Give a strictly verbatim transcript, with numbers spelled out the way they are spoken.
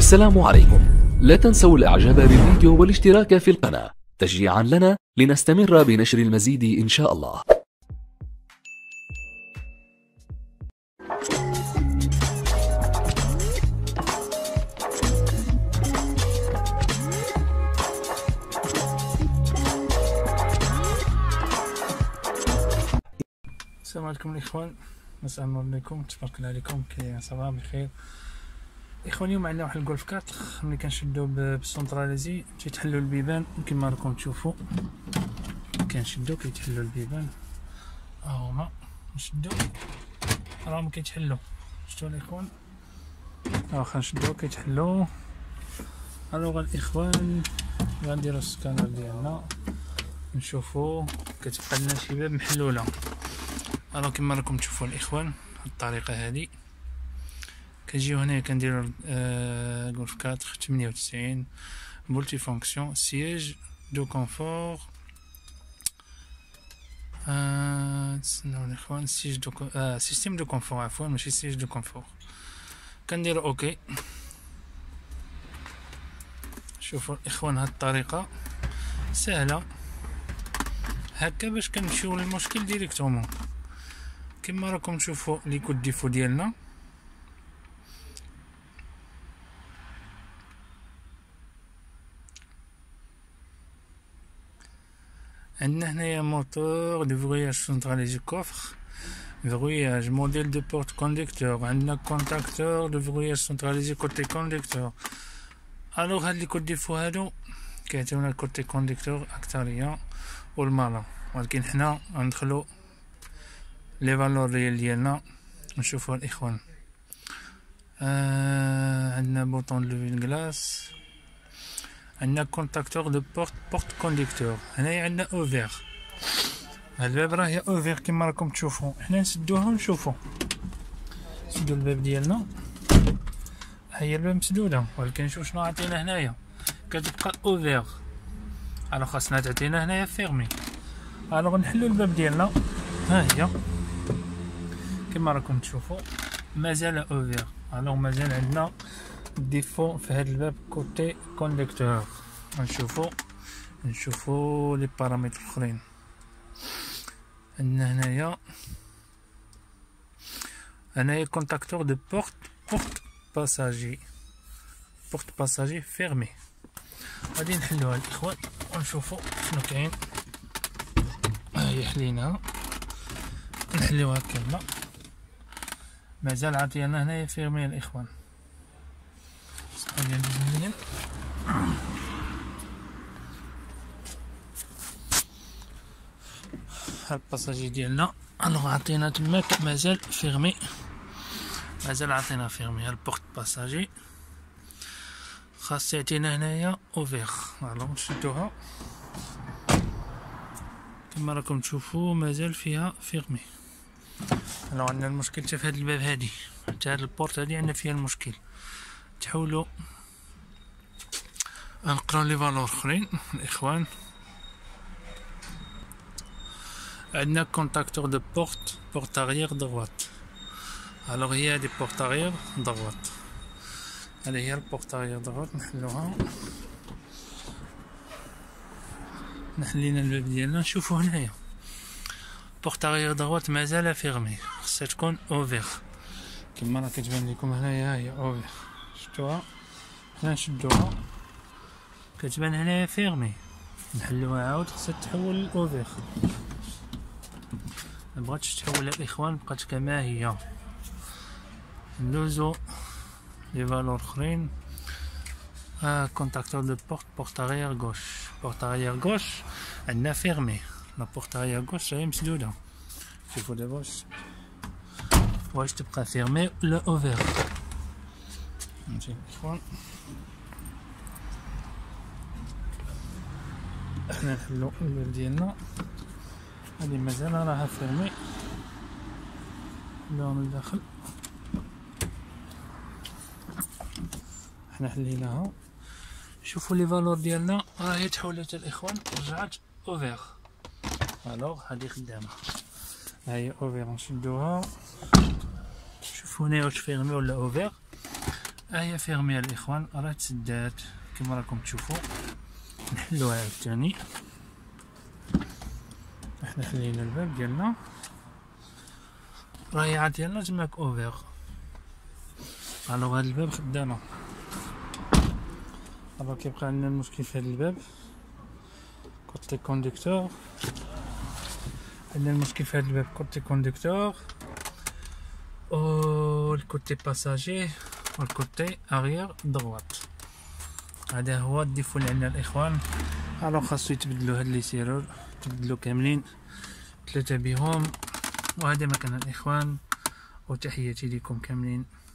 السلام عليكم. لا تنسوا الاعجاب بالفيديو والاشتراك في القناة تشجيعا لنا لنستمر بنشر المزيد ان شاء الله. السلام عليكم الاخوان، مساء النور عليكم، تبارك الله عليكم، كي صافا بخير اخوان. اليوم عندنا واحد الجولف أربعة ملي كنشدو بالسونتراليزي تيتحلوا البيبان كما راكم تشوفوا. كنشدو كيتحلوا البيبان، ها هما نشدو راهم كيتحلوا. شفتوا الاخوان، ها خنشدو كيتحلوا. الوغ الاخوان غنديرو السكانر ديالنا نشوفوا كتبقى لنا شي باب محلوله. الو كما راكم تشوفوا الاخوان الطريقه هذه كنجيو هنايا كنديروا آه جولف أربعة ثمانية وتسعين مولتي فونكسيون سياج دو كونفور. آه تسناو الاخوان، سياج دو آه سيستيم دو كونفور، عفوا ماشي سياج دو كونفور. كنديروا اوكي. شوفوا الاخوان هاد الطريقه سهله هكا باش كنمشيو للمشكل ديريكتومون. كما راكم تشوفوا لي كود ديفو ديالنا، عندنا هنايا موتور دو فغياج سونتراليزي كوفر، فغياج موديل دو بورت كونديكتور، عندنا كونتاكتور دو فغياج سونتراليزي كوتي كونديكتور. الوغ هاد لي كود ديفو هادو كيعطيونا الكوتي كونديكتور اكثريه والمالا، ولكن حنا غندخلو لي فالور ريال ديالنا نشوفوا الاخوان. آه عندنا بوطون لوفي الكلاص، عندنا كونتاكتور دو بورت بورت كونديكتور. هنايا عندنا اوفير، هاد الباب راه هي اوفير كما راكم تشوفوا. حنا نسدوها ونشوفوا. نسدو الباب ديالنا، هي الباب مسدوده، ولكن شوف شنو عطينا هنايا، كتبقى اوفير. الو خاصنا تعطينا هنايا فيرمي. الو نحلو الباب ديالنا، ها هي كما راكم تشوفوا مازال اوفير. الو مازال عندنا ديفو في هذا الباب كوتي كونديكتور. نشوفوا نشوفوا لي بارامتر اخرين. عندنا هنايا هنايا كونتاكتور دو بورت بورت باساجي بورت باساجي فيرمي. غادي نحلوها الاخوان ونشوفوا شنو كاين. هي حليناها، نحليوها كامله، مازال عطينا هنايا فيرمي الاخوان. صافي مزيان. هاد الباساجي ديالنا الوغ عطينا تماك مازال فيرمي، مازال عطينا فيرمي. هاد البورت باساجي خاص يعطينا هنايا اوفير. الوغ نشدوها كما راكم تشوفوا مازال فيها فيرمي. الوغ عندنا المشكل حتى في هاد الباب هادي، حتى هاد البورت هادي عندنا فيها المشكل. تحاولوا نقراو لي فالور اخرين الاخوان. عندنا كونتاكتور دو بورت بورت اريير دروات. الوغ هي هادي بورت اريير دروات، هادي هي البورت اريير دروات. نحلوها، نحلينا الباب ديالنا. نشوفو هنايا بورت اريير دروات مازال فيرمي، خصها تكون اوفير كما راه كتبان لكم هنايا. هي اوفير، شفتوها؟ حنا نشدوها كتبان هنايا فيرمي، نحلوها عاود خصها تحول للاوفير. مبغاتش تحول الاخوان، بقات كما هي. ندوزو لي فالور اخرين. آه كونتاكتور دو بورت بورت اريير غوش، بورت اريير غوش عندنا فيرمي، لا بورت اريير غوش راهي مسدوده. شوفوا دابا واش واش تبقى فيرمي ولا اوفير. نجي الاخوان حنا نحلو الباب ديالنا. هادي مازال راها فيرمي، نحلوها من الداخل. حنا حليناها. شوفوا لي فالور ديالنا راهي تحولت الاخوان، رجعت اوفير. الوغ هادي خدامه، هاهي اوفير. نشدوها، شوفوا هنايا واش فيرمي ولا اوفير. هي فيرمي الاخوان، راه تسدات كما راكم تشوفوا. نحلوها عاوتاني، احنا خلينا الباب ديالنا راهي ديالنا تماك اوفير. الوغ هاد الباب خدامه. الوغ كيبقى عندنا المشكل في هاد الباب كوتي كوندكتور، عندنا المشكل في هاد الباب كوتي كوندكتور و الكوتي باساجي والكوتي اغيير دروات. هذا هو الديفو اللي عندنا الاخوان. الوغ خاصو يتبدلوا هاد لي سيرور، تبدلوا كاملين ثلاثه بهم. وهذا مكان الاخوان، وتحياتي لكم كاملين.